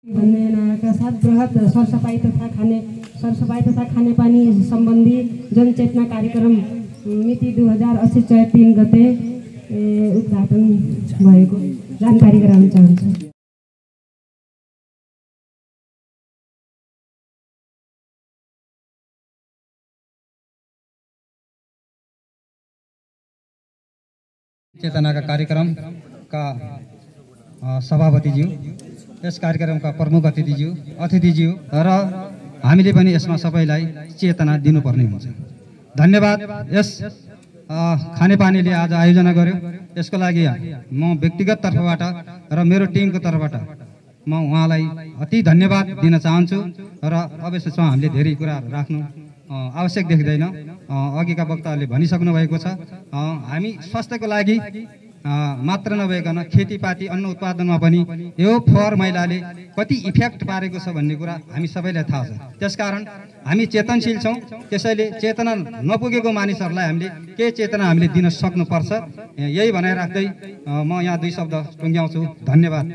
भन्ने नाराका साथ बृहत सरसफाई तथा खानेपानी सम्बन्धी जनचेतना कार्यक्रम मिति 2080 चैत 3 गते उद्घाटन भएको जानकारी गराउन चाहन्छु। चेतनाका कार्यक्रमका सभापतिज्यू, यस कार्यक्रमका प्रमुख अतिथिज्यू र हामीले पनि यसमा सबैलाई चेतना दिनुपर्ने हुन्छ। धन्यवाद। यस खानेपानीले आज आयोजना गर्यो, यसको लागि म व्यक्तिगत तर्फबाट र मेरो टिमको तर्फबाट म उहाँलाई अति धन्यवाद दिन चाहन्छु र अवश्यमा हामीले धेरै कुराहरू राख्नु आवश्यक देख्दैन। अघिका वक्ताहरूले भनिसक्नु भएको छ, हामी स्वास्थ्यको लागि मात्र नभइकन खेतीपाती अन्न उत्पादनमा पनि यो फोहोर मैलाले कति इफेक्ट पारेको छ भन्ने कुरा हामी सबैलाई थाहा छ। त्यसकारण हामी चेतनशील छौँ, त्यसैले चेतना नपुगेको मानिसहरूलाई हामीले के चेतना हामीले दिन सक्नुपर्छ, यही भनाइ राख्दै म यहाँ 2 शब्द टुङ्ग्याउँछु। धन्यवाद।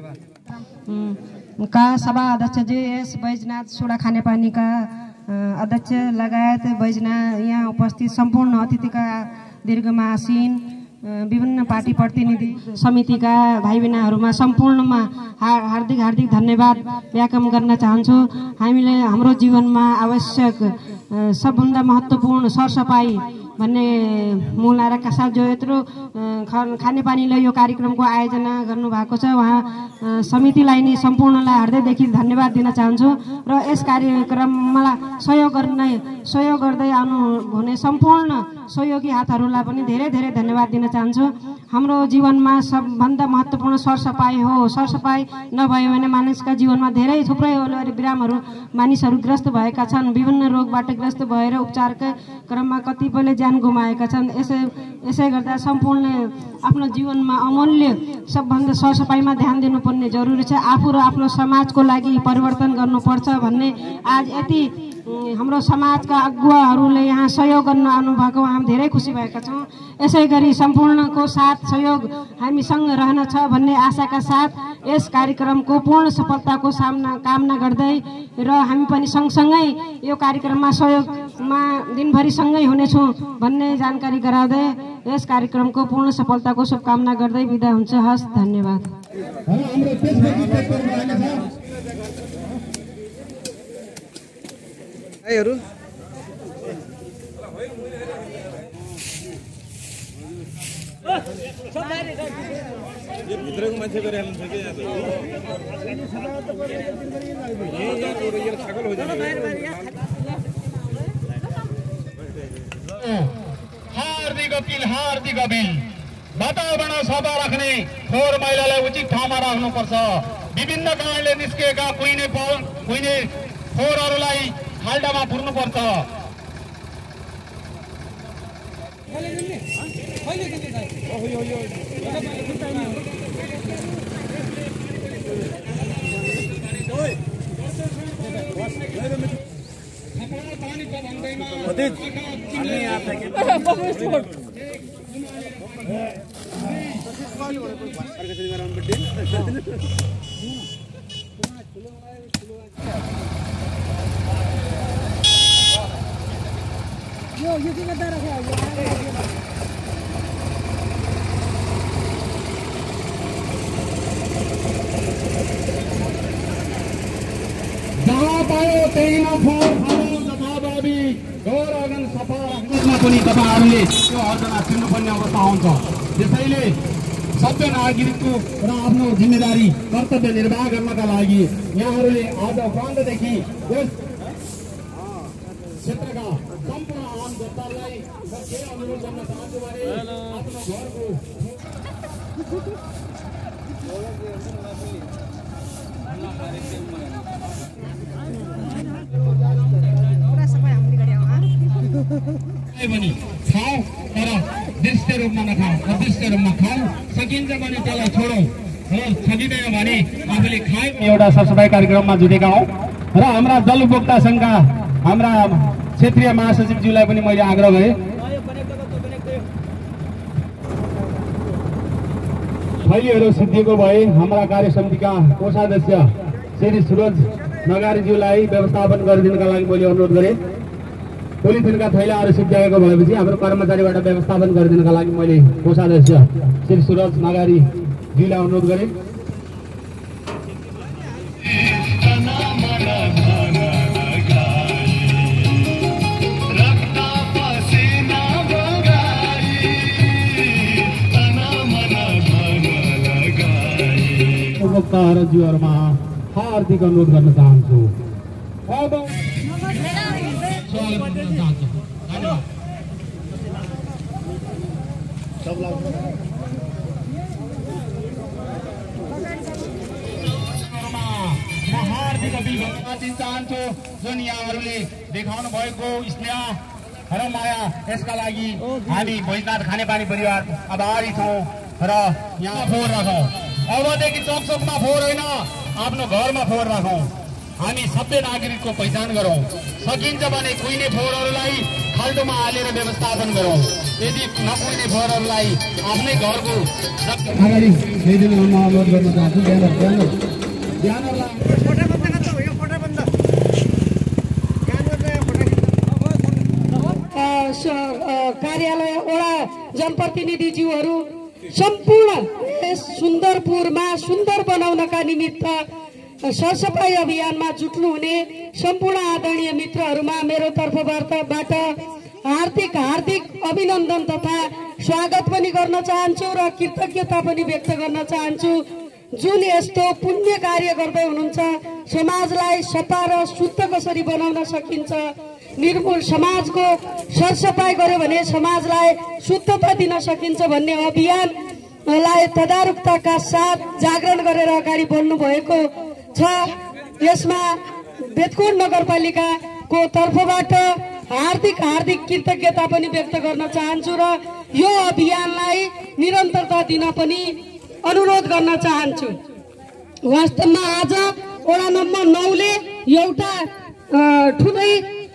का सभा अध्यक्षजी, यस बैजनाथ सोडा खानेपानीका अध्यक्ष लगायत बैजना यहाँ उपस्थित सम्पूर्ण अतिथिका दीर्घमा आसीन विभिन्न पार्टी प्रतिनिधि समितिका भाइ बहिनीहरूमा सम्पूर्णमा हार्दिक धन्यवाद व्याख्यान गर्न चाहन्छु। हामीले हाम्रो जीवनमा आवश्यक सबभन्दा महत्त्वपूर्ण सरसफाई भन्ने मूल नाराका साथ जो यत्रो खानेपानीलाई यो कार्यक्रमको आयोजना गर्नुभएको छ, उहाँ समितिलाई नि सम्पूर्णलाई हृदयदेखि धन्यवाद दिन चाहन्छु र यस कार्यक्रमलाई सहयोग गर्दै आउनु हुने सम्पूर्ण सहयोगी हातहरूलाई पनि धेरै धन्यवाद दिन चाहन्छु। हाम्रो जीवनमा सबभन्दा महत्त्वपूर्ण सरसफाई हो। सरसफाई नभयो भने मानिसका जीवनमा धेरै थुप्रै बिरामहरू मानिसहरू ग्रस्त भएका छन्। विभिन्न रोगबाट ग्रस्त भएर उपचारका क्रममा कतिपयले ज्यान गुमाएका छन्। यसै गर्दा सम्पूर्ण आफ्नो जीवनमा अमूल्य सबभन्दा सरसफाइमा ध्यान दिनुपर्ने जरुरी छ। आफू र आफ्नो समाजको लागि परिवर्तन गर्नुपर्छ भन्ने आज यति हाम्रो समाजका अगुवाहरूले यहाँ सहयोग गर्न आउनुभएको हामी धेरै खुसी भएका छौँ। यसै गरी सम्पूर्णको साथ सहयोग हामीसँग रहनेछ भन्ने आशाका साथ यस कार्यक्रमको पूर्ण सफलताको कामना गर्दै र हामी पनि सँगसँगै यो कार्यक्रममा सहयोगमा दिनभरि सँगै हुनेछौँ भन्ने जानकारी गराउँदै यस कार्यक्रमको पूर्ण सफलताको शुभकामना गर्दै बिदा हुन्छ। हस्, धन्यवाद। हार्दिक अपिल वातावरण सफा राख्ने, फोहोर मैलालाई उचित ठाउँमा राख्नुपर्छ। विभिन्न कारणले निस्किएका कुहिने फोहोरहरूलाई खाल्डामा पुर्नुपर्छ। जहाँ पायो त्यही फोहोर जथाभावी गौर आँगन सफा राख्नुमा पनि तपाईँहरूले त्यो अर्जना तिर्नुपर्ने अवस्था आउँछ। त्यसैले सभ्य नागरिकको र आफ्नो जिम्मेदारी कर्तव्य निर्वाह गर्नका लागि यहाँहरूले आज प्रान्तदेखि यस क्षेत्रका सम्पूर्ण आम जनतालाई के अनुरोध गर्न चाहन्छु भने आफ्नो घरको पनि खाऊ तर दृश्य रूपमा नखाऊ, अदृश्य रूपमा खाऊ। सकिन्छ भने त्यसलाई छोडौँ र सकिँदैन भने आफूले खाऊ। एउटा सरसफाई कार्यक्रममा जुटेका हौँ र हाम्रा जल उपभोक्ता सङ्घका हाम्रा क्षेत्रीय महासचिवज्यूलाई पनि मैले आग्रह गरेँ। फैलीहरू सिद्धिएको भए हाम्रा कार्य समितिका कोषाध्यक्ष श्री सुरज नगारीज्यूलाई व्यवस्थापन गरिदिनका लागि मैले अनुरोध गरेँ। पोलिथिनका थैलाहरू सिद्ध्याएको भएपछि हाम्रो कर्मचारीबाट व्यवस्थापन गरिदिनका लागि मैले कोषाध्यक्ष श्री सुरज नगारीज्यूलाई अनुरोध गरेँ। उपभोक्ताहरूमा हार्दिक अनुरोध गर्न चाहन्छु। अब हार्दिक अभिनन्दन दिन चाहन्छु। जुन यहाँहरूले देखाउनु भएको स्नेह र माया, यसका लागि हामी बैजनाथ खानेपानी परिवार आभारी छौँ र यहाँ फोहोर राखौँ। अबदेखि चोकचोकमा फोहोर होइन, आफ्नो घरमा फोहोर राखौँ। हामी सबै नागरिकको पहिचान गरौँ। सकिन्छ भने कुहिने फोहोरहरूलाई खाल्टोमा हालेर व्यवस्थापन गरौँ। यदि नकुहिने फोहोरहरूलाई आफ्नै घरको अगाडि ल्याइदिनु अनुरोध गर्न चाहन्छु। कार्यालय वडा जनप्रतिनिधिज्यूहरू सम्पूर्ण यस सुन्दरपुरमा सुन्दर बनाउनका निमित्त सरसफाई अभियानमा जुट्नुहुने सम्पूर्ण आदरणीय मित्रहरूमा मेरो तर्फबाट हार्दिक अभिनन्दन तथा स्वागत पनि गर्न चाहन्छु र कृतज्ञता पनि व्यक्त गर्न चाहन्छु। जुन यस्तो पुण्य कार्य गर्दै हुनुहुन्छ, समाजलाई सफा र शुद्ध कसरी बनाउन सकिन्छ, निर्मूल समाजको सरसफाई गर्यो भने समाजलाई शुद्धता दिन सकिन्छ भन्ने अभियानलाई तदारुकताका साथ जागरण गरेर अगाडि बढ्नु भएको छ। यसमा बेतकोट नगरपालिकाको तर्फबाट हार्दिक कृतज्ञता पनि व्यक्त गर्न चाहन्छु र यो अभियानलाई निरन्तरता दिन पनि अनुरोध गर्न चाहन्छु। वास्तवमा आज वडा नम्बर 9 ले एउटा ठुलै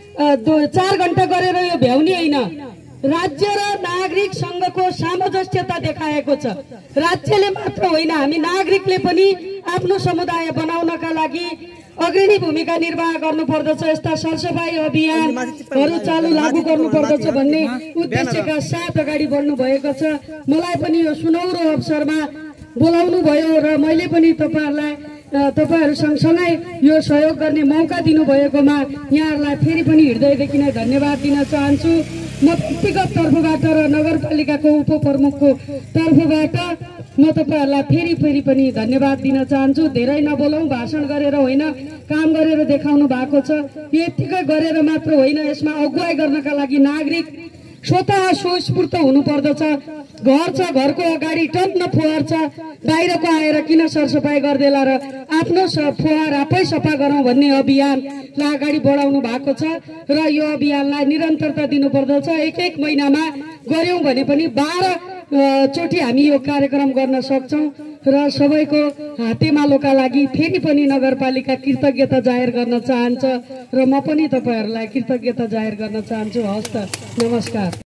4 घण्टा गरेर यो भ्याउने होइन, राज्य र नागरिक संघको सामञ्जस्यता देखाएको छ। राज्यले मात्र होइन, हामी नागरिकले पनि आफ्नो समुदाय बनाउनका लागि अग्रणी भूमिका निर्वाह गर्नुपर्दछ। यस्ता सरसफाई अभियानहरू चालू लागू गर्नुपर्दछ भन्ने उद्देश्यका साथ अगाडि बढ्नु भएको छ। मलाई पनि यो सुनौरो अवसरमा बोलाउनु भयो र मैले पनि तपाईहरु सँगसँगै यो सहयोग गर्ने मौका दिनुभएकोमा यहाँहरूलाई फेरि पनि हृदयदेखि नै धन्यवाद दिन चाहन्छु। म व्यक्तिगत तर्फबाट र नगरपालिकाको उपप्रमुखको तर्फबाट म तपाईहरुलाई फेरि पनि धन्यवाद दिन चाहन्छु। धेरै नबोलौं, भाषण गरेर होइन, काम गरेर देखाउनु भएको छ। यतिकै गरेर मात्र होइन, यसमा अगुवाई गर्नका लागि नागरिक स्वतः स्वस्फूर्त हुनुपर्दछ। घर छ, घरको अगाडि टन्न फोहोर छ, बाहिरको आएर किन सरसफाई गर्देला र आफ्नो फोहोर आफै सफा गरौँ भन्ने अभियानलाई अगाडि बढाउनु भएको छ र यो अभियानलाई निरन्तरता दिनुपर्दछ। एक महिनामा गर्यौं भने पनि 12 चोटि हामी यो कार्यक्रम गर्न सक्छौं र सबैको हातेमालोका लागि फेरि पनि नगरपालिका कृतज्ञता जाहेर गर्न चाहन्छ र म पनि तपाईहरुलाई कृतज्ञता जाहेर गर्न चाहन्छु। हस्त, नमस्कार।